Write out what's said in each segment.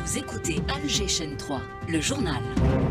Vous écoutez Alger Chaîne 3, le journal.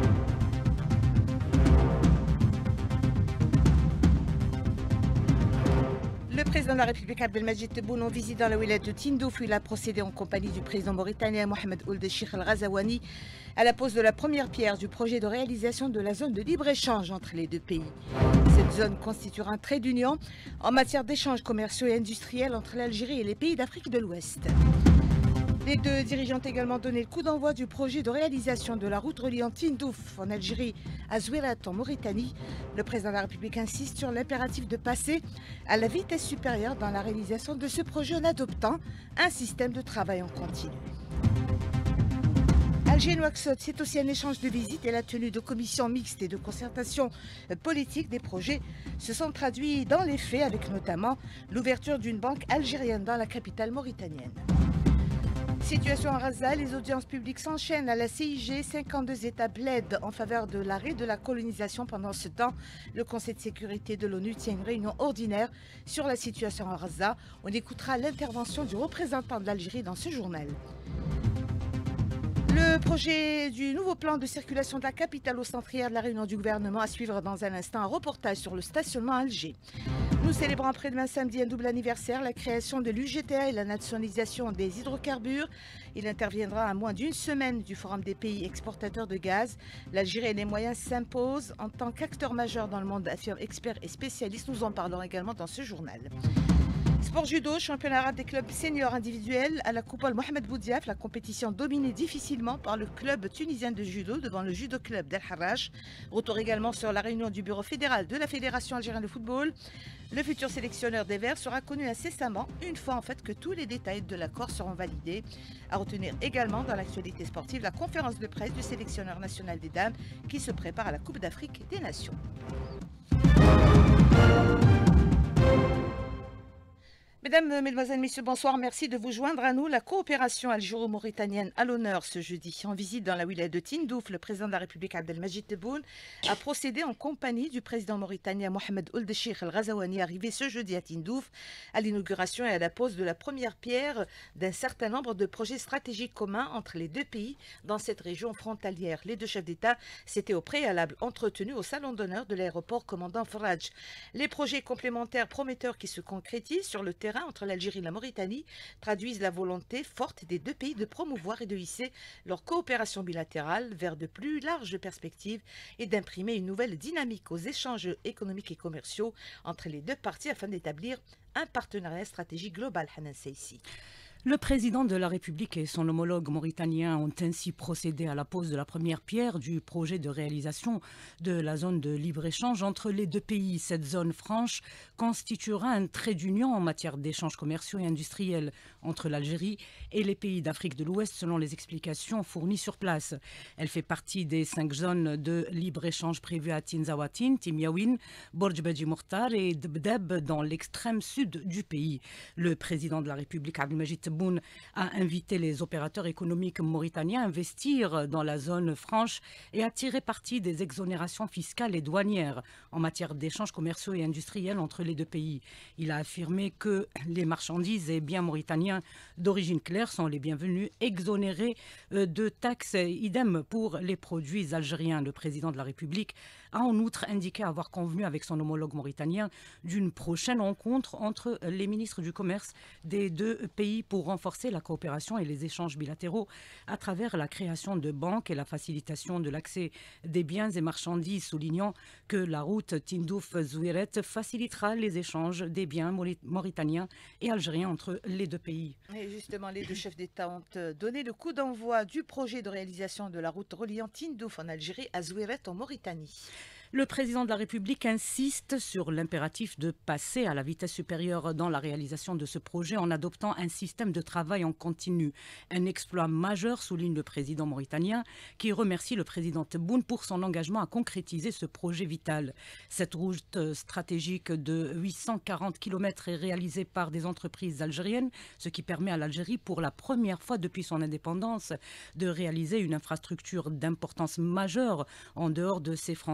Le président de la République Abdelmadjid Tebboune en visite dans la wilaya de Tindouf où il a procédé en compagnie du président mauritanien Mohamed Ould Cheikh El Ghazouani à la pose de la première pierre du projet de réalisation de la zone de libre-échange entre les deux pays. Cette zone constituera un trait d'union en matière d'échanges commerciaux et industriels entre l'Algérie et les pays d'Afrique de l'Ouest. Les deux dirigeants ont également donné le coup d'envoi du projet de réalisation de la route reliant Tindouf en Algérie à Zouérat en Mauritanie. Le président de la République insiste sur l'impératif de passer à la vitesse supérieure dans la réalisation de ce projet en adoptant un système de travail en continu. Alger-Nouakchott, c'est aussi un échange de visites et la tenue de commissions mixtes et de concertation politique des projets se sont traduits dans les faits avec notamment l'ouverture d'une banque algérienne dans la capitale mauritanienne. Situation à Raza, les audiences publiques s'enchaînent à la CIG. 52 États plaident en faveur de l'arrêt de la colonisation. Pendant ce temps, le Conseil de sécurité de l'ONU tient une réunion ordinaire sur la situation à Raza. On écoutera l'intervention du représentant de l'Algérie dans ce journal. Le projet du nouveau plan de circulation de la capitale au centre hier de la réunion du gouvernement à suivre dans un instant un reportage sur le stationnement à Alger. Nous célébrons après-demain samedi un double anniversaire, la création de l'UGTA et la nationalisation des hydrocarbures. Il interviendra à moins d'une semaine du Forum des pays exportateurs de gaz. L'Algérie et les moyens s'imposent en tant qu'acteur majeur dans le monde, affirment experts et spécialistes. Nous en parlerons également dans ce journal. Sport judo, championnat arabe des clubs seniors individuels à la Coupole Mohamed Boudiaf. La compétition dominée difficilement par le club tunisien de judo devant le judo club d'El Harrach. Retour également sur la réunion du bureau fédéral de la Fédération algérienne de football. Le futur sélectionneur des Verts sera connu incessamment une fois en fait que tous les détails de l'accord seront validés. À retenir également dans l'actualité sportive la conférence de presse du sélectionneur national des dames qui se prépare à la Coupe d'Afrique des Nations. Mesdames, Mesdemoiselles, Messieurs, bonsoir. Merci de vous joindre à nous. La coopération algéro-mauritanienne à l'honneur ce jeudi. En visite dans la wilaya de Tindouf, le président de la République Abdelmadjid Tebboune a procédé en compagnie du président mauritanien Mohamed Ould Cheikh El Ghazouani, arrivé ce jeudi à Tindouf, à l'inauguration et à la pose de la première pierre d'un certain nombre de projets stratégiques communs entre les deux pays dans cette région frontalière. Les deux chefs d'État s'étaient au préalable entretenus au salon d'honneur de l'aéroport commandant Faraj. Les projets complémentaires prometteurs qui se concrétisent sur le terrain entre l'Algérie et la Mauritanie traduisent la volonté forte des deux pays de promouvoir et de hisser leur coopération bilatérale vers de plus larges perspectives et d'imprimer une nouvelle dynamique aux échanges économiques et commerciaux entre les deux parties afin d'établir un partenariat stratégique global. Hanan Seissi. Le président de la République et son homologue mauritanien ont ainsi procédé à la pose de la première pierre du projet de réalisation de la zone de libre-échange entre les deux pays. Cette zone franche constituera un trait d'union en matière d'échanges commerciaux et industriels entre l'Algérie et les pays d'Afrique de l'Ouest selon les explications fournies sur place. Elle fait partie des 5 zones de libre-échange prévues à Tinzaouatine, Timiaouine, Borj Beji Mokhtar et Dbdeb dans l'extrême sud du pays. Le président de la République Abdelmadjid Tebboune a invité les opérateurs économiques mauritaniens à investir dans la zone franche et à tirer parti des exonérations fiscales et douanières en matière d'échanges commerciaux et industriels entre les deux pays. Il a affirmé que les marchandises et biens mauritaniens d'origine claire sont les bienvenus, exonérés de taxes, idem pour les produits algériens. Le président de la République a en outre indiqué avoir convenu avec son homologue mauritanien d'une prochaine rencontre entre les ministres du commerce des deux pays pour renforcer la coopération et les échanges bilatéraux à travers la création de banques et la facilitation de l'accès des biens et marchandises, soulignant que la route Tindouf-Zouéret facilitera les échanges des biens mauritaniens et algériens entre les deux pays. Et justement, les deux chefs d'État ont donné le coup d'envoi du projet de réalisation de la route reliant Tindouf en Algérie à Zouéret en Mauritanie. Le président de la République insiste sur l'impératif de passer à la vitesse supérieure dans la réalisation de ce projet en adoptant un système de travail en continu. Un exploit majeur, souligne le président mauritanien, qui remercie le président Tebboune pour son engagement à concrétiser ce projet vital. Cette route stratégique de 840 km est réalisée par des entreprises algériennes, ce qui permet à l'Algérie, pour la première fois depuis son indépendance, de réaliser une infrastructure d'importance majeure en dehors de ses frontières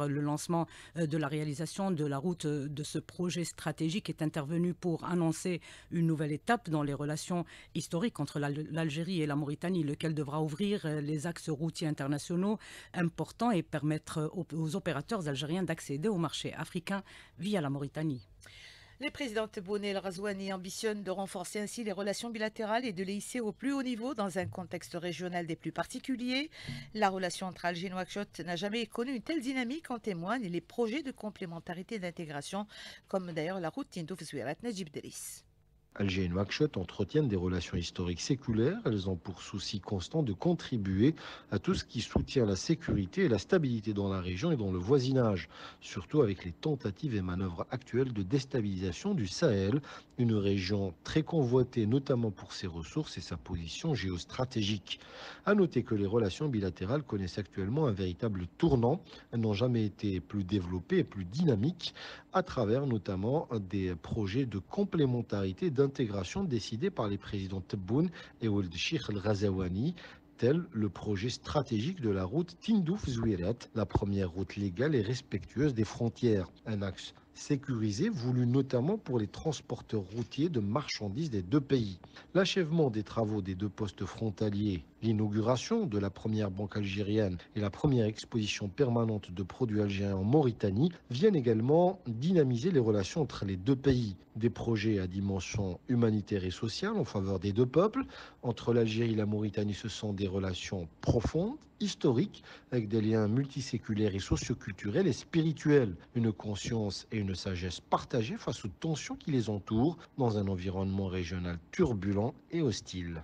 hier, le lancement de la réalisation de la route de ce projet stratégique est intervenu pour annoncer une nouvelle étape dans les relations historiques entre l'Algérie et la Mauritanie, lequel devra ouvrir les axes routiers internationaux importants et permettre aux opérateurs algériens d'accéder au marché africain via la Mauritanie. Le président Tebboune El Razouani ambitionne de renforcer ainsi les relations bilatérales et de les hisser au plus haut niveau dans un contexte régional des plus particuliers. La relation entre Alger et Nouakchott n'a jamais connu une telle dynamique, en témoignent les projets de complémentarité et d'intégration, comme d'ailleurs la route Tindouf-Zouirat Najib Deris. Alger et Nouakchott entretiennent des relations historiques séculaires. Elles ont pour souci constant de contribuer à tout ce qui soutient la sécurité et la stabilité dans la région et dans le voisinage, surtout avec les tentatives et manœuvres actuelles de déstabilisation du Sahel, une région très convoitée notamment pour ses ressources et sa position géostratégique. À noter que les relations bilatérales connaissent actuellement un véritable tournant. Elles n'ont jamais été plus développées et plus dynamiques, à travers notamment des projets de complémentarité d'intégration décidés par les présidents Tebboune et Ould Cheikh El Ghazouani, tel le projet stratégique de la route Tindouf-Zouirat, la première route légale et respectueuse des frontières. Un axe sécurisé, voulu notamment pour les transporteurs routiers de marchandises des deux pays. L'achèvement des travaux des deux postes frontaliers, l'inauguration de la première banque algérienne et la première exposition permanente de produits algériens en Mauritanie viennent également dynamiser les relations entre les deux pays. Des projets à dimension humanitaire et sociale en faveur des deux peuples. Entre l'Algérie et la Mauritanie, ce sont des relations profondes, historiques, avec des liens multiséculaires et socioculturels et spirituels. Une conscience et une sagesse partagées face aux tensions qui les entourent dans un environnement régional turbulent et hostile.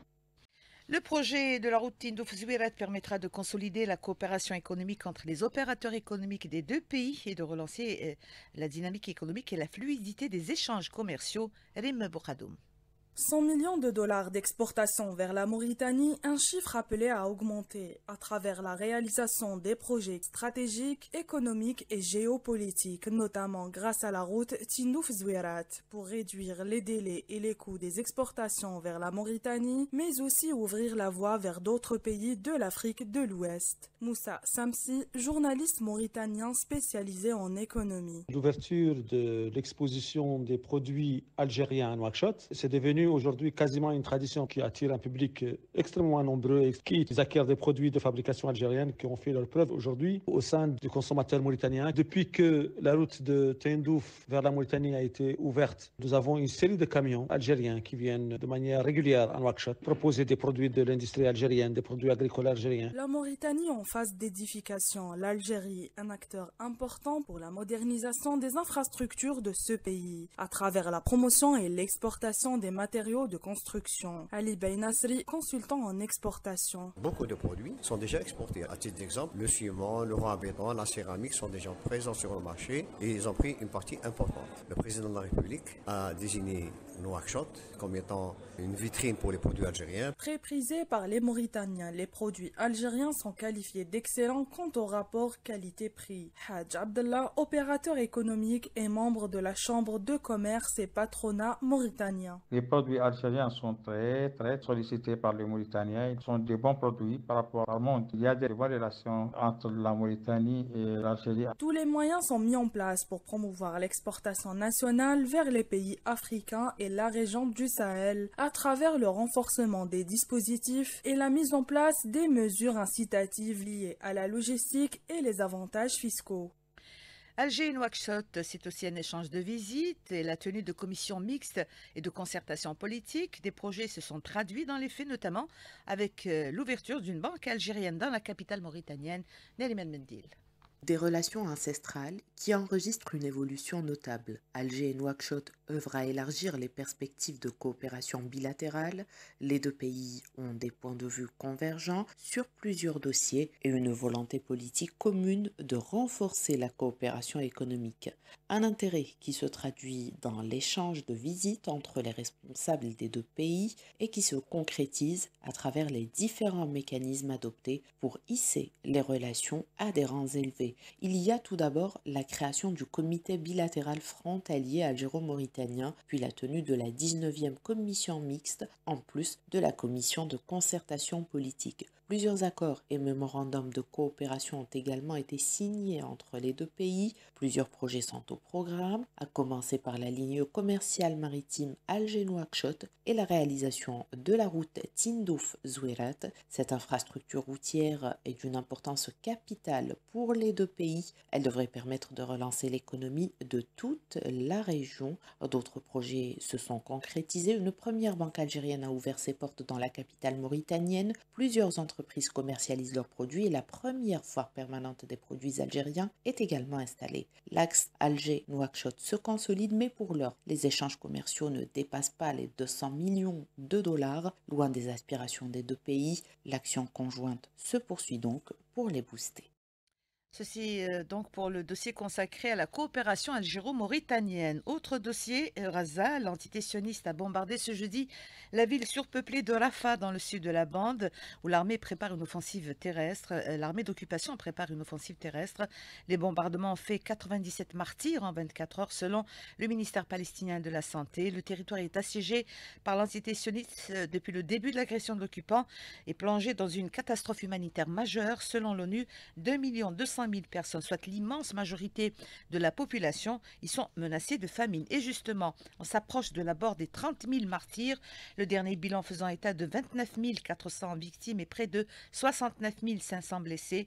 Le projet de la route Tindouf-Zouirat permettra de consolider la coopération économique entre les opérateurs économiques des deux pays et de relancer la dynamique économique et la fluidité des échanges commerciaux. Rim Boukhadoum. 100 millions de dollars d'exportation vers la Mauritanie, un chiffre appelé à augmenter à travers la réalisation des projets stratégiques, économiques et géopolitiques, notamment grâce à la route Tindouf-Zouirat, pour réduire les délais et les coûts des exportations vers la Mauritanie, mais aussi ouvrir la voie vers d'autres pays de l'Afrique de l'Ouest. Moussa Samsi, journaliste mauritanien spécialisé en économie. L'ouverture de l'exposition des produits algériens à Nouakchott, c'est devenu aujourd'hui quasiment une tradition qui attire un public extrêmement nombreux et qui acquiert des produits de fabrication algérienne qui ont fait leur preuve aujourd'hui au sein du consommateur mauritanien. Depuis que la route de Tindouf vers la Mauritanie a été ouverte, nous avons une série de camions algériens qui viennent de manière régulière à Nouakchott proposer des produits de l'industrie algérienne, des produits agricoles algériens. La Mauritanie en phase d'édification, l'Algérie un acteur important pour la modernisation des infrastructures de ce pays, à travers la promotion et l'exportation des matériaux de construction. Ali Beynasri, consultant en exportation. Beaucoup de produits sont déjà exportés. À titre d'exemple, le ciment, le roi à béton, la céramique sont déjà présents sur le marché et ils ont pris une partie importante. Le président de la République a désigné Nouakchott comme étant une vitrine pour les produits algériens. Très prisés par les Mauritaniens, les produits algériens sont qualifiés d'excellents quant au rapport qualité-prix. Hadj Abdallah, opérateur économique et membre de la Chambre de commerce et patronat mauritanien. Les produits algériens sont très sollicités par les Mauritaniens. Ils sont des bons produits par rapport au monde. Il y a des bonnes relations entre la Mauritanie et l'Algérie. Tous les moyens sont mis en place pour promouvoir l'exportation nationale vers les pays africains et la région du Sahel, à travers le renforcement des dispositifs et la mise en place des mesures incitatives liées à la logistique et les avantages fiscaux. Alger et Nouakchott, c'est aussi un échange de visites et la tenue de commissions mixtes et de concertations politiques. Des projets se sont traduits dans les faits, notamment avec l'ouverture d'une banque algérienne dans la capitale mauritanienne, Neriman Mendil. Des relations ancestrales qui enregistrent une évolution notable. Alger et Nouakchott œuvrent à élargir les perspectives de coopération bilatérale. Les deux pays ont des points de vue convergents sur plusieurs dossiers et une volonté politique commune de renforcer la coopération économique. Un intérêt qui se traduit dans l'échange de visites entre les responsables des deux pays et qui se concrétise à travers les différents mécanismes adoptés pour hisser les relations à des rangs élevés. aspects. Il y a tout d'abord la création du comité bilatéral frontalier algéro-mauritanien, puis la tenue de la 19e commission mixte, en plus de la commission de concertation politique. Plusieurs accords et mémorandums de coopération ont également été signés entre les deux pays. Plusieurs projets sont au programme, à commencer par la ligne commerciale maritime Alger-Nouakchott et la réalisation de la route Tindouf-Zouirat. Cette infrastructure routière est d'une importance capitale pour les deux pays. Elle devrait permettre de relancer l'économie de toute la région. D'autres projets se sont concrétisés. Une première banque algérienne a ouvert ses portes dans la capitale mauritanienne. Plusieurs entreprises commercialisent leurs produits et la première foire permanente des produits algériens est également installée. L'axe Alger-Nouakchott se consolide, mais pour l'heure, les échanges commerciaux ne dépassent pas les 200 millions de dollars. Loin des aspirations des deux pays, l'action conjointe se poursuit donc pour les booster. Ceci donc pour le dossier consacré à la coopération algéro-mauritanienne. Autre dossier, Raza, l'entité sioniste a bombardé ce jeudi la ville surpeuplée de Rafah dans le sud de la bande où l'armée prépare une offensive terrestre. L'armée d'occupation prépare une offensive terrestre. Les bombardements ont fait 97 martyrs en 24 heures selon le ministère palestinien de la Santé. Le territoire est assiégé par l'entité sioniste depuis le début de l'agression de l'occupant et plongé dans une catastrophe humanitaire majeure. Selon l'ONU, 2 200 000 personnes, soit l'immense majorité de la population, ils sont menacés de famine. Et justement, on s'approche de la barre des 30 000 martyrs, le dernier bilan faisant état de 29 400 victimes et près de 69 500 blessés,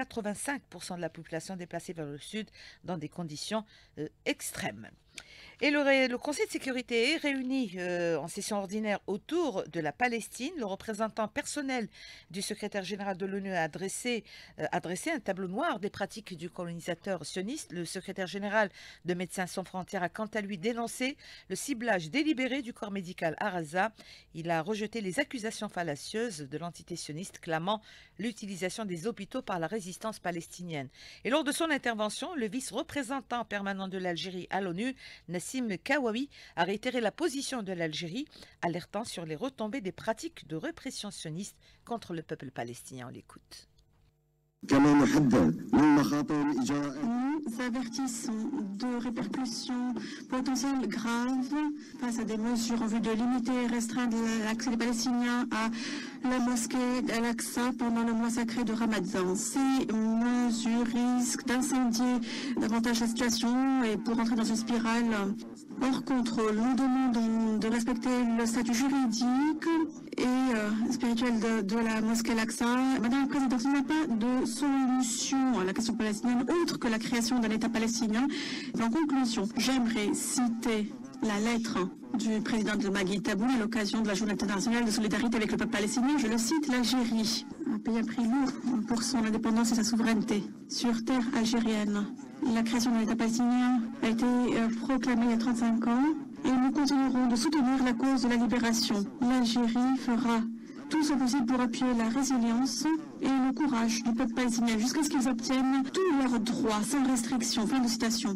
85% de la population déplacée vers le sud dans des conditions extrêmes. Et le Conseil de sécurité est réuni en session ordinaire autour de la Palestine. Le représentant personnel du secrétaire général de l'ONU a dressé un tableau noir des pratiques du colonisateur sioniste. Le secrétaire général de Médecins sans frontières a quant à lui dénoncé le ciblage délibéré du corps médical à Gaza. Il a rejeté les accusations fallacieuses de l'entité sioniste clamant l'utilisation des hôpitaux par la résistance palestinienne. Et lors de son intervention, le vice-représentant permanent de l'Algérie à l'ONU, Nassim Kawawi, a réitéré la position de l'Algérie, alertant sur les retombées des pratiques de répression sioniste contre le peuple palestinien. On l'écoute. Nous avertissons de répercussions potentielles graves face à des mesures en vue de limiter et restreindre l'accès des Palestiniens à la mosquée d'Al-Aqsa pendant le mois sacré de Ramadan. Ces mesures risquent d'incendier davantage la situation et pour entrer dans une spirale hors contrôle. Nous demandons de respecter le statut juridique et spirituel de la mosquée Al-Aqsa. Madame la Présidente, il n'y a pas de solution à la question palestinienne autre que la création d'un État palestinien. En conclusion, j'aimerais citer la lettre du président de Magui Taboun à l'occasion de la Journée internationale de solidarité avec le peuple palestinien. Je le cite, l'Algérie a payé un prix lourd pour son indépendance et sa souveraineté sur terre algérienne. La création d'un État palestinien a été proclamée il y a 35 ans et nous continuerons de soutenir la cause de la libération. L'Algérie fera tout ce possible pour appuyer la résilience et le courage du peuple palestinien jusqu'à ce qu'ils obtiennent tous leurs droits sans restriction. Fin de citation.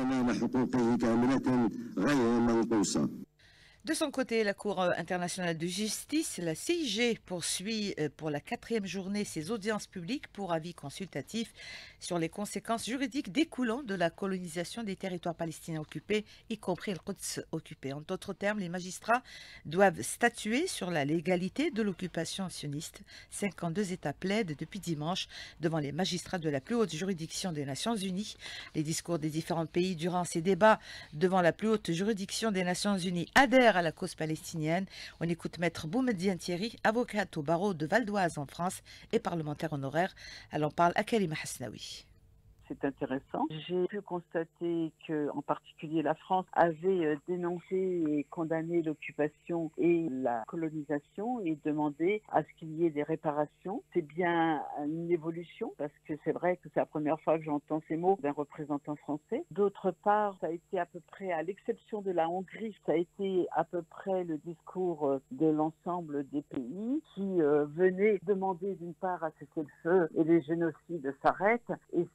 De son côté, la Cour internationale de justice, la CIG, poursuit pour la 4e journée ses audiences publiques pour avis consultatif sur les conséquences juridiques découlant de la colonisation des territoires palestiniens occupés, y compris le Quds occupé. En d'autres termes, les magistrats doivent statuer sur la légalité de l'occupation sioniste. 52 États plaident depuis dimanche devant les magistrats de la plus haute juridiction des Nations Unies. Les discours des différents pays durant ces débats devant la plus haute juridiction des Nations Unies adhèrent à la cause palestinienne. On écoute Maître Boumediene Thierry, avocate au barreau de Val d'Oise en France et parlementaire honoraire. Elle en parle à Karima Hasnaoui. C'est intéressant. J'ai pu constater que, en particulier, la France avait dénoncé et condamné l'occupation et la colonisation et demandé à ce qu'il y ait des réparations. C'est bien une évolution parce que c'est vrai que c'est la première fois que j'entends ces mots d'un représentant français. D'autre part, ça a été à peu près, à l'exception de la Hongrie, ça a été à peu près le discours de l'ensemble des pays qui venaient demander d'une part à cesser le feu et les génocides s'arrêtent et surtout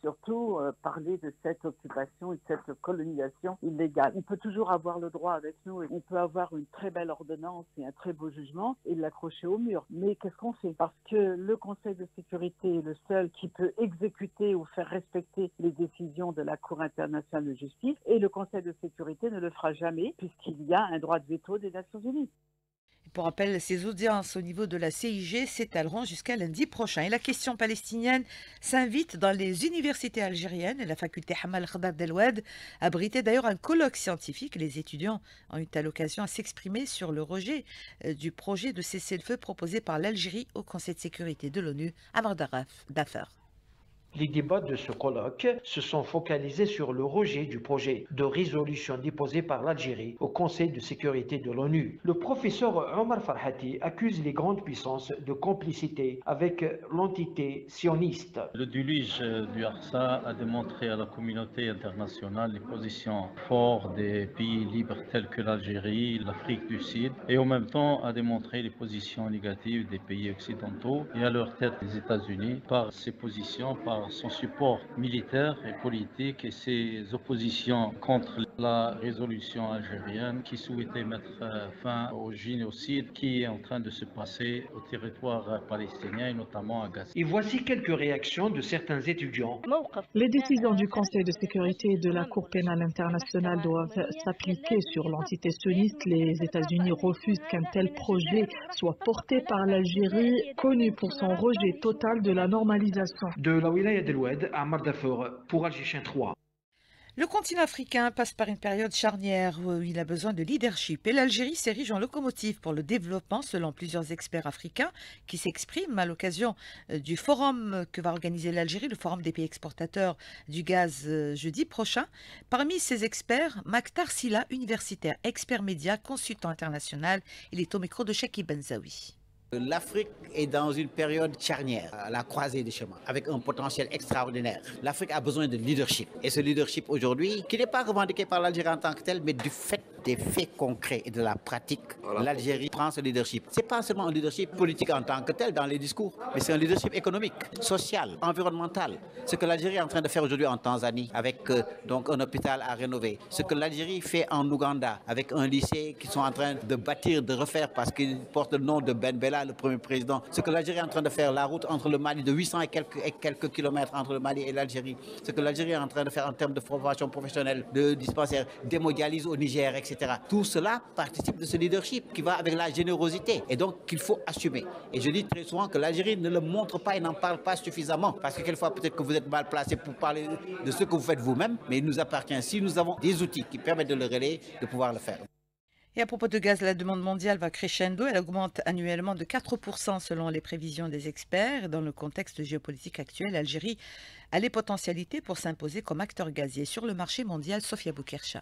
faut parler de cette occupation et de cette colonisation illégale. On peut toujours avoir le droit avec nous et on peut avoir une très belle ordonnance et un très beau jugement et l'accrocher au mur. Mais qu'est-ce qu'on fait? Parce que le Conseil de sécurité est le seul qui peut exécuter ou faire respecter les décisions de la Cour internationale de justice et le Conseil de sécurité ne le fera jamais puisqu'il y a un droit de veto des Nations unies. Pour rappel, ces audiences au niveau de la CIG s'étaleront jusqu'à lundi prochain. Et la question palestinienne s'invite dans les universités algériennes. La faculté Hamal Khadar d'El-Oued abritait d'ailleurs un colloque scientifique. Les étudiants ont eu à l'occasion à s'exprimer sur le rejet du projet de cessez-le-feu proposé par l'Algérie au Conseil de sécurité de l'ONU à Dafer. Les débats de ce colloque se sont focalisés sur le rejet du projet de résolution déposé par l'Algérie au Conseil de sécurité de l'ONU. Le professeur Omar Farhati accuse les grandes puissances de complicité avec l'entité sioniste. Le déluge du Aqsa a démontré à la communauté internationale les positions fortes des pays libres tels que l'Algérie, l'Afrique du Sud, et en même temps a démontré les positions négatives des pays occidentaux et à leur tête les États-Unis par ses positions, par son support militaire et politique et ses oppositions contre la résolution algérienne qui souhaitait mettre fin au génocide qui est en train de se passer au territoire palestinien et notamment à Gaza. Et voici quelques réactions de certains étudiants. Les décisions du Conseil de sécurité et de la Cour pénale internationale doivent s'appliquer sur l'entité sioniste. Les États-Unis refusent qu'un tel projet soit porté par l'Algérie, connue pour son rejet total de la normalisation. De la wilaya d'El-Oued à Dafer pour Algéchien 3. Le continent africain passe par une période charnière où il a besoin de leadership et l'Algérie s'érige en locomotive pour le développement selon plusieurs experts africains qui s'expriment à l'occasion du forum que va organiser l'Algérie, le forum des pays exportateurs du gaz jeudi prochain. Parmi ces experts, Maktar Silla, universitaire, expert média, consultant international, il est au micro de Chekib Benzaoui. L'Afrique est dans une période charnière, à la croisée des chemins, avec un potentiel extraordinaire. L'Afrique a besoin de leadership. Et ce leadership aujourd'hui, qui n'est pas revendiqué par l'Algérie en tant que tel, mais du fait des faits concrets et de la pratique, l'Algérie prend ce leadership. Ce n'est pas seulement un leadership politique en tant que tel dans les discours, mais c'est un leadership économique, social, environnemental. Ce que l'Algérie est en train de faire aujourd'hui en Tanzanie, avec donc un hôpital à rénover. Ce que l'Algérie fait en Ouganda, avec un lycée qu'ils sont en train de bâtir, de refaire, parce qu'il porte le nom de Ben Bella, le premier président. Ce que l'Algérie est en train de faire, la route entre le Mali de 800 et quelques kilomètres entre le Mali et l'Algérie. Ce que l'Algérie est en train de faire en termes de formation professionnelle, de dispensaires, d'hémodialyse au Niger, etc. Tout cela participe de ce leadership qui va avec la générosité et donc qu'il faut assumer. Et je dis très souvent que l'Algérie ne le montre pas et n'en parle pas suffisamment parce que quelquefois peut-être que vous êtes mal placé pour parler de ce que vous faites vous-même, mais il nous appartient, si nous avons des outils qui permettent de le relayer, de pouvoir le faire. Et à propos de gaz, la demande mondiale va crescendo. Elle augmente annuellement de 4% selon les prévisions des experts. Dans le contexte géopolitique actuel, l'Algérie a les potentialités pour s'imposer comme acteur gazier sur le marché mondial. Sofia Boukercha.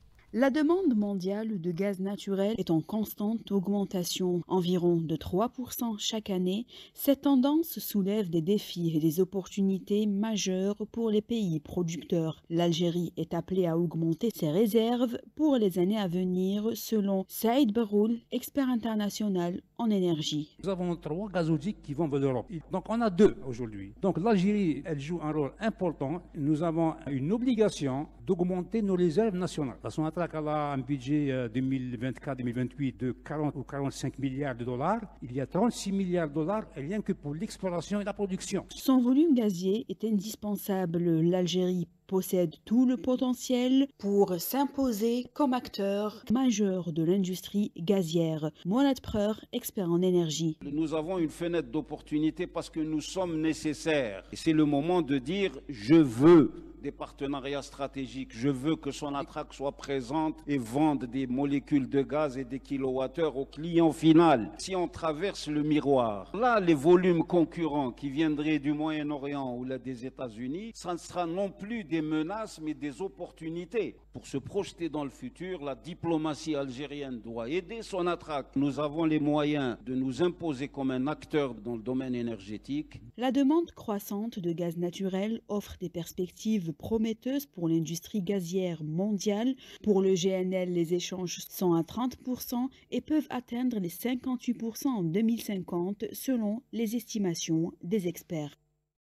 La demande mondiale de gaz naturel est en constante augmentation, environ de 3% chaque année. Cette tendance soulève des défis et des opportunités majeures pour les pays producteurs. L'Algérie est appelée à augmenter ses réserves pour les années à venir, selon Saïd Baroul, expert international en énergie. Nous avons 3 gazoducs qui vont vers l'Europe. Donc on a 2 aujourd'hui. Donc l'Algérie, elle joue un rôle important. Nous avons une obligation d'augmenter nos réserves nationales. La Sonatrach a un budget 2024-2028 de 40 ou 45 milliards de dollars. Il y a 36 milliards de dollars rien que pour l'exploration et la production. Son volume gazier est indispensable. L'Algérie possède tout le potentiel pour s'imposer comme acteur majeur de l'industrie gazière. Mohamed Preur, expert en énergie. Nous avons une fenêtre d'opportunité parce que nous sommes nécessaires. Et c'est le moment de dire « je veux ». Des partenariats stratégiques. Je veux que Sonatrach soit présente et vende des molécules de gaz et des kilowattheures au client final. Si on traverse le miroir, là, les volumes concurrents qui viendraient du Moyen-Orient ou là des États-Unis, ça ne sera non plus des menaces mais des opportunités. Pour se projeter dans le futur, la diplomatie algérienne doit aider Sonatrach. Nous avons les moyens de nous imposer comme un acteur dans le domaine énergétique. La demande croissante de gaz naturel offre des perspectives prometteuses pour l'industrie gazière mondiale. Pour le GNL, les échanges sont à 30% et peuvent atteindre les 58% en 2050 selon les estimations des experts.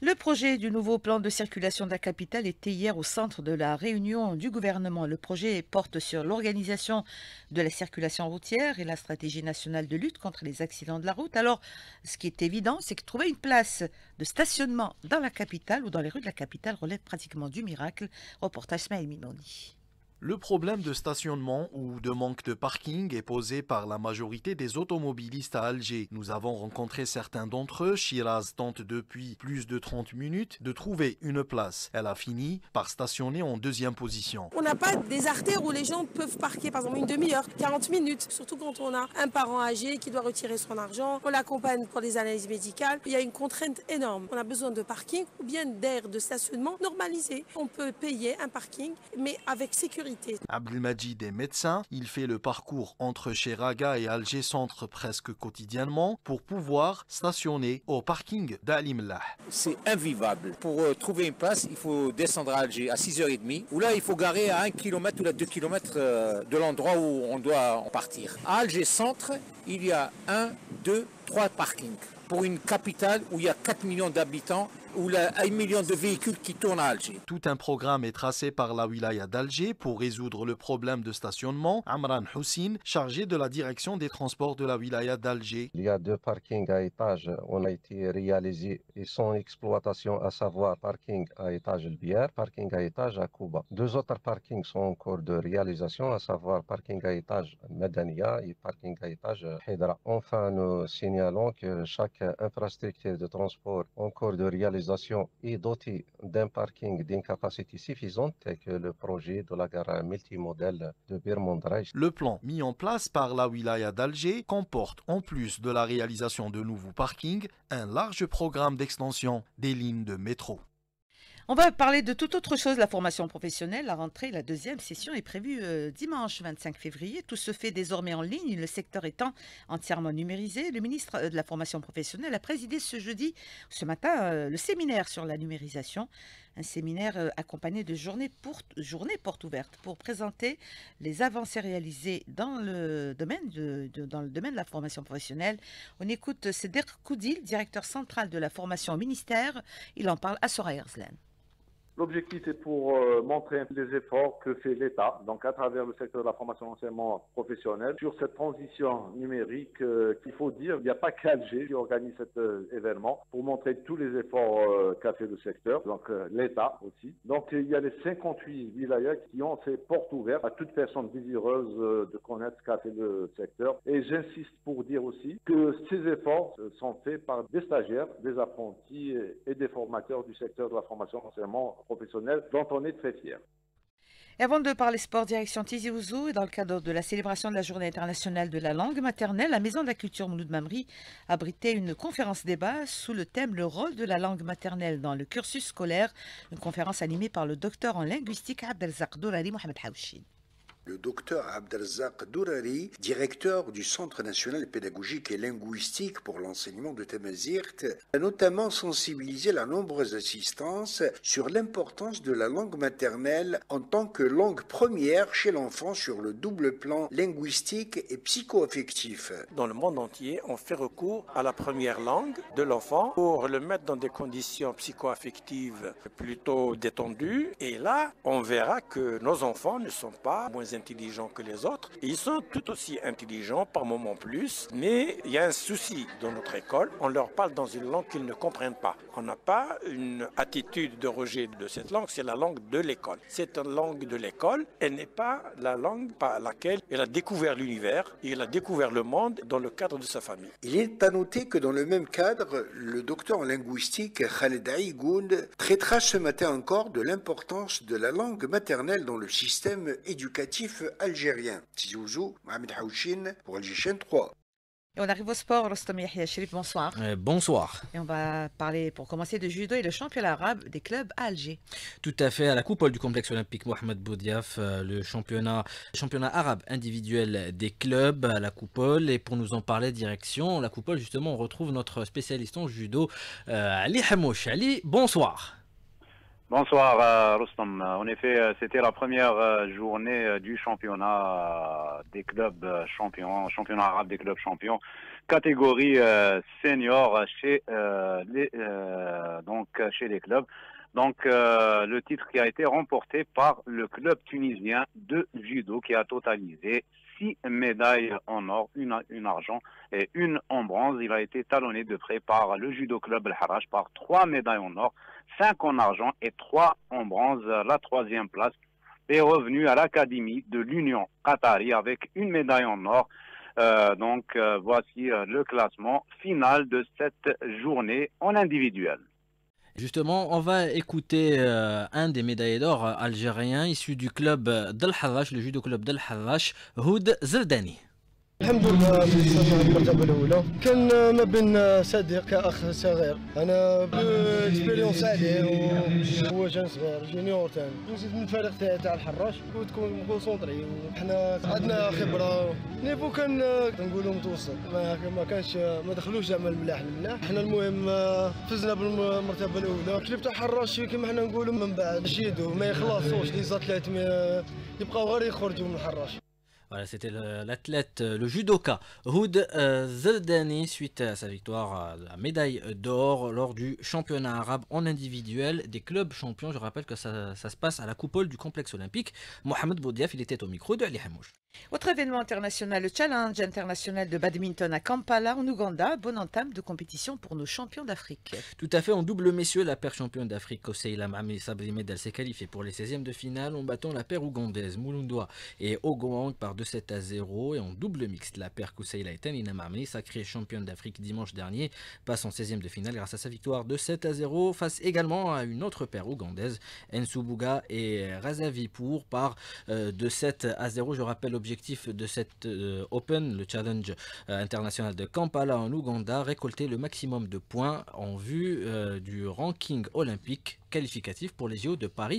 Le projet du nouveau plan de circulation de la capitale était hier au centre de la réunion du gouvernement. Le projet porte sur l'organisation de la circulation routière et la stratégie nationale de lutte contre les accidents de la route. Alors, ce qui est évident, c'est que trouver une place de stationnement dans la capitale ou dans les rues de la capitale relève pratiquement du miracle. Reportage Smaïl Minouni. Le problème de stationnement ou de manque de parking est posé par la majorité des automobilistes à Alger. Nous avons rencontré certains d'entre eux. Shiraz tente depuis plus de 30 minutes de trouver une place. Elle a fini par stationner en deuxième position. On n'a pas des artères où les gens peuvent parquer, par exemple une demi-heure, 40 minutes. Surtout quand on a un parent âgé qui doit retirer son argent, on l'accompagne pour des analyses médicales. Il y a une contrainte énorme. On a besoin de parking ou bien d'aires de stationnement normalisées. On peut payer un parking, mais avec sécurité. Abdelmajid est médecin, il fait le parcours entre Cheraga et Alger Centre presque quotidiennement pour pouvoir stationner au parking d'Alimlah. C'est invivable. Pour trouver une place, il faut descendre à Alger à 6h30, où là il faut garer à 1 km ou à 2 km de l'endroit où on doit en partir. À Alger Centre, il y a 1, 2, 3 parkings. Pour une capitale où il y a 4 millions d'habitants, où il y a 1 million de véhicules qui tournent à Alger. Tout un programme est tracé par la wilaya d'Alger pour résoudre le problème de stationnement. Amran Houssine, chargé de la direction des transports de la wilaya d'Alger. Il y a 2 parkings à étage, on a été réalisés et sans exploitation, à savoir parking à étage El Biar, parking à étage à Kouba. 2 autres parkings sont en cours de réalisation, à savoir parking à étage Madania et parking à étage Hidra. Enfin, nous signalons que chaque infrastructure de transport en cours de réalisation est doté d'un parking d'une capacité suffisante tel que le projet de la gare multimodèle de Bir Mondraj. Le plan mis en place par la wilaya d'Alger comporte, en plus de la réalisation de nouveaux parkings, un large programme d'extension des lignes de métro. On va parler de toute autre chose, la formation professionnelle. La rentrée, la deuxième session est prévue dimanche 25 février. Tout se fait désormais en ligne, le secteur étant entièrement numérisé. Le ministre de la formation professionnelle a présidé ce matin, le séminaire sur la numérisation. Un séminaire accompagné de journées portes ouvertes pour présenter les avancées réalisées dans le domaine de la formation professionnelle. On écoute Cédric Koudil, directeur central de la formation au ministère. Il en parle à Soraya Arslan. L'objectif est pour montrer les efforts que fait l'État, donc à travers le secteur de la formation d'enseignement professionnel, sur cette transition numérique qu'il faut dire, il n'y a pas qu'Alger qui organise cet événement, pour montrer tous les efforts qu'a fait le secteur, donc l'État aussi. Donc il y a les 58 wilayas qui ont ces portes ouvertes à toute personne désireuse de connaître ce qu'a fait le secteur. Et j'insiste pour dire aussi que ces efforts sont faits par des stagiaires, des apprentis et des formateurs du secteur de la formation d'enseignement professionnel dont on est très fiers. Et avant de parler sport, direction Tizi Ouzou, et dans le cadre de la célébration de la Journée internationale de la langue maternelle, la Maison de la Culture Mouloud Mamri abritait une conférence débat sous le thème « Le rôle de la langue maternelle dans le cursus scolaire », une conférence animée par le docteur en linguistique Abdelrazak Dourari Mohamed Haouchine. Le docteur Abdelrazak Dourari, directeur du Centre national pédagogique et linguistique pour l'enseignement de Tamazirt, a notamment sensibilisé la nombreuse assistance sur l'importance de la langue maternelle en tant que langue première chez l'enfant sur le double plan linguistique et psycho-affectif. Dans le monde entier, on fait recours à la première langue de l'enfant pour le mettre dans des conditions psycho-affectives plutôt détendues. Et là, on verra que nos enfants ne sont pas moins intelligents que les autres. Ils sont tout aussi intelligents, par moments plus, mais il y a un souci dans notre école. On leur parle dans une langue qu'ils ne comprennent pas. On n'a pas une attitude de rejet de cette langue, c'est la langue de l'école. C'est une langue de l'école, elle n'est pas la langue par laquelle elle a découvert l'univers et elle a découvert le monde dans le cadre de sa famille. Il est à noter que dans le même cadre, le docteur en linguistique Khaled Aïgound traitera ce matin encore de l'importance de la langue maternelle dans le système éducatif algérien. Tizi Ouzou, Mohamed Haouchine pour Alger Chaîne 3. Et on arrive au sport, Rostom Yahya Chérif, bonsoir. Bonsoir. Et on va parler, pour commencer, de judo et le championnat arabe des clubs à Alger. Tout à fait, à la coupole du complexe olympique Mohamed Boudiaf, le championnat arabe individuel des clubs à la coupole. Et pour nous en parler, direction la coupole, justement, on retrouve notre spécialiste en judo, Ali Hamouch. Ali, bonsoir. Bonsoir Rostam. En effet, c'était la première journée du championnat des clubs champions, championnat arabe des clubs champions, catégorie senior chez les clubs. Donc le titre qui a été remporté par le club tunisien de judo qui a totalisé 6 médailles en or, une argent et une en bronze. Il a été talonné de près par le judo club El Harrach par 3 médailles en or, 5 en argent et 3 en bronze. La 3e place est revenue à l'Académie de l'Union Qatari avec une médaille en or. Voici le classement final de cette journée en individuel. Justement, on va écouter un des médaillés d'or algériens issu du club d'Al Harrach, le judo club d'Al Harrach, Houd Zeldani. الحمد لله في المرتبة الأولى كان ما بين صديق كأخ صغير أنا بإكسبيريونس عليه وهو كان صغير جونيور تاني نزيد من الفريق تاع الحراش وتكون كونسونطري وحنا عندنا خبرة نيفو كان نقولوا متوسط ما كانش ما دخلوش زعما الملاح حنا المهم فزنا بالمرتبة الأولى الكليب تاع حراش كيما حنا نقولوا من بعد جيدو ما يخلصوش لي زاتليت يبقاو غير يخرجوا من الحراش. Voilà, c'était l'athlète, le judoka Houd Zeldani suite à sa victoire à la médaille d'or lors du championnat arabe en individuel des clubs champions. Je rappelle que ça se passe à la coupole du complexe olympique. Mohamed Boudiaf, il était au micro de Ali Hamouche. Autre événement international, le Challenge international de badminton à Kampala en Ouganda. Bonne entame de compétition pour nos champions d'Afrique. Tout à fait, en double messieurs, la paire championne d'Afrique Oseila Mami Sabri Medal s'est qualifiée pour les 16e de finale en battant la paire ougandaise Mulundwa et Ogowang par 2-7-0. Et en double mixte, la paire Koseila et Tanina Mami, sacrée championne d'Afrique dimanche dernier, passe en 16e de finale grâce à sa victoire de 7-0 face également à une autre paire ougandaise, Nsubuga et Razavipur par 2-7-0. Je rappelle l'objectif de cette Open, le Challenge international de Kampala en Ouganda, récolter le maximum de points en vue du ranking olympique qualificatif pour les JO de Paris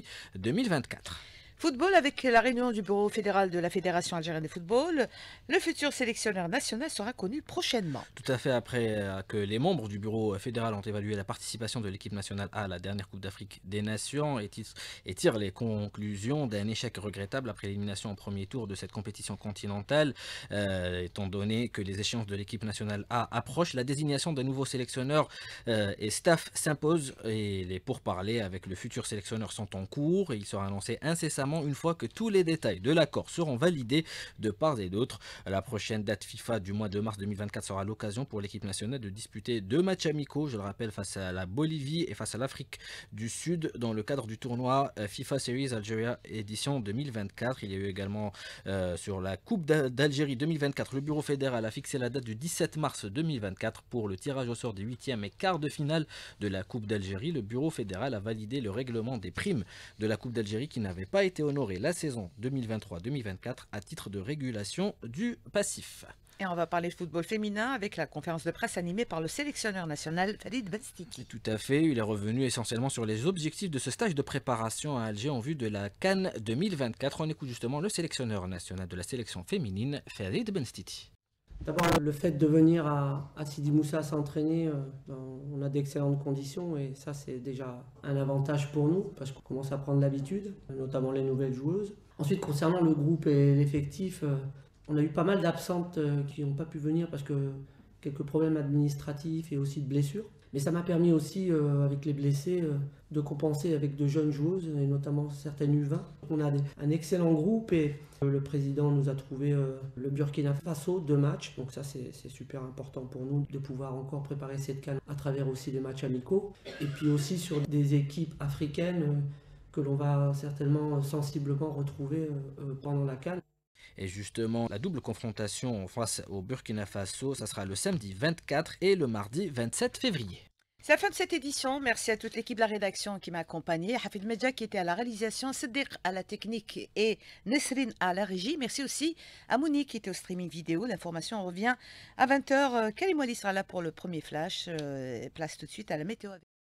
2024. Football avec la réunion du bureau fédéral de la Fédération algérienne de football. Le futur sélectionneur national sera connu prochainement. Tout à fait, après que les membres du bureau fédéral ont évalué la participation de l'équipe nationale à la dernière Coupe d'Afrique des Nations et tirent les conclusions d'un échec regrettable après l'élimination au premier tour de cette compétition continentale. Étant donné que les échéances de l'équipe nationale A approchent, la désignation d'un nouveau sélectionneur et staff s'impose et les pourparlers avec le futur sélectionneur sont en cours et il sera annoncé incessamment une fois que tous les détails de l'accord seront validés de part et d'autre. La prochaine date FIFA du mois de mars 2024 sera l'occasion pour l'équipe nationale de disputer 2 matchs amicaux, je le rappelle, face à la Bolivie et face à l'Afrique du Sud dans le cadre du tournoi FIFA Series Algeria édition 2024. Il y a eu également sur la Coupe d'Algérie 2024, le bureau fédéral a fixé la date du 17 mars 2024 pour le tirage au sort des 8e et quarts de finale de la Coupe d'Algérie. Le bureau fédéral a validé le règlement des primes de la Coupe d'Algérie qui n'avait pas été honoré la saison 2023-2024 à titre de régulation du passif. Et on va parler de football féminin avec la conférence de presse animée par le sélectionneur national Farid Benstiti. Tout à fait, il est revenu essentiellement sur les objectifs de ce stage de préparation à Alger en vue de la CAN 2024. On écoute justement le sélectionneur national de la sélection féminine, Farid Benstiti. D'abord, le fait de venir à Sidi Moussa s'entraîner, on a d'excellentes conditions et ça c'est déjà un avantage pour nous parce qu'on commence à prendre l'habitude, notamment les nouvelles joueuses. Ensuite, concernant le groupe et l'effectif, on a eu pas mal d'absentes qui n'ont pas pu venir parce que quelques problèmes administratifs et aussi de blessures. Mais ça m'a permis aussi, avec les blessés, de compenser avec de jeunes joueuses, et notamment certaines U20. On a un excellent groupe et le président nous a trouvé le Burkina Faso, 2 matchs. Donc ça, c'est super important pour nous de pouvoir encore préparer cette CAN à travers aussi les matchs amicaux. Et puis aussi sur des équipes africaines que l'on va certainement sensiblement retrouver pendant la CAN. Et justement, la double confrontation face au Burkina Faso, ça sera le samedi 24 et le mardi 27 février. C'est la fin de cette édition. Merci à toute l'équipe de la rédaction qui m'a accompagné. Hafid Medja qui était à la réalisation, Siddiq à la technique et Nesrine à la régie. Merci aussi à Monique qui était au streaming vidéo. L'information revient à 20h. Karim Wali sera là pour le premier flash. Place tout de suite à la météo.